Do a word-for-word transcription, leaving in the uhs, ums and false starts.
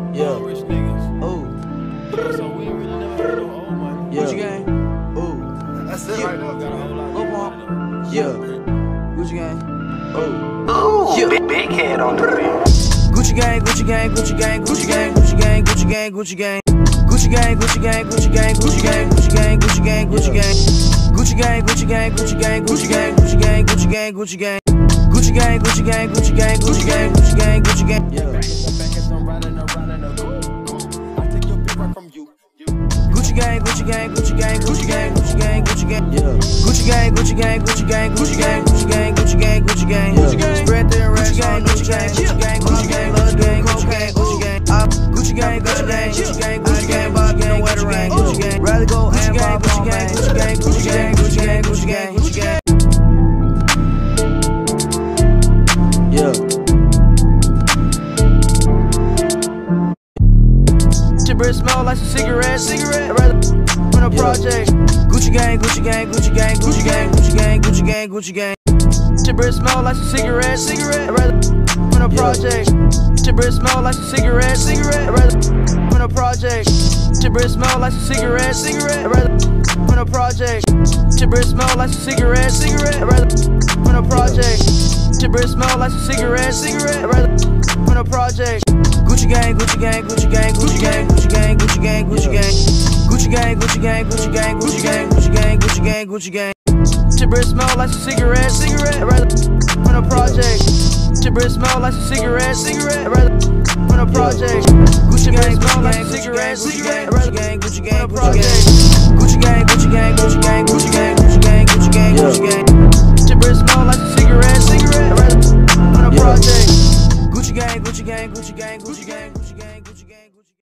Yeah. Rich niggas. Ooh. So we ain't really never had no old money. Yeah. Gucci gang. Ooh. That's it right now. Got a whole lot Lil of Pump. money. Yeah. Gucci gang. Ooh. Ooh, Yeah. big, big head on the real. Gucci gang, Gucci gang, Gucci gang, Gucci gang, Gucci gang, Gucci gang, Gucci gang. Gucci gang, Gucci gang, Gucci gang, Gucci gang, Gucci gang, Gucci gang, Gucci gang. Gucci gang, Gucci gang, Gucci gang, Gucci gang, Gucci gang, Gucci gang, Gucci gang. Gucci gang, Gucci gang, Gucci gang, Gucci gang, Gucci gang, Gucci gang. Yeah. Gucci gang, Gucci gang, Gucci gang, Gucci gang, Gucci gang, Gucci gang. Yeah. Gucci gang, Gucci gang, Gucci gang, Gucci gang, Gucci gang, Gucci gang, Gucci gang. Gucci gang. Spread the rest on Gucci gang, Gucci gang, Gucci gang, Gucci gang, Gucci gang, Gucci gang. Gucci gang, Gucci gang, Gucci gang, Gucci gang, Bob gang, Gucci gang, Gucci gang. Rather go and Bob Gucci gang, Gucci gang, Gucci gang, Gucci gang, Gucci gang, Gucci gang. Yeah. Your breath smell like some cigarette, cigarette. I'd rather from the project. Gucci gang, Gucci gang, Gucci gang, Gucci gang, Gucci gang, Gucci gang, Gucci gang. Your breath smell like some cigarette, cigarette. I'd rather from the project. Your breath smell like some cigarette, cigarette. I'd rather from the project. Your breath smell like some cigarette, cigarette. I'd rather from the project. Your breath smell like some cigarette, cigarette. I'd rather from the project. Your breath smell like some cigarette, cigarette. I'd rather from the project. Gucci gang, Gucci gang, Gucci gang, Gucci gang, Gucci gang, Gucci gang, Gucci gang. Gucci gang, Gucci gang, Gucci gang, Gucci gang, Gucci gang, Gucci gang, Gucci gang. Your breath smell like some cigarette, cigarette. I'd rather from the project. Your breath smell like some cigarette, cigarette. I'd rather from the project. Gucci gang, smell like some cigarette, cigarette. I'd rather gang, Gucci gang, Gucci gang. Gucci gang, Gucci gang, Gucci gang, Gucci gang, Gucci gang, Gucci gang, Gucci gang. Your breath smell like some cigarette, cigarette. I'd rather from the project. Gucci gang, Gucci gang, Gucci gang, Gucci gang, Gucci gang, Gucci gang.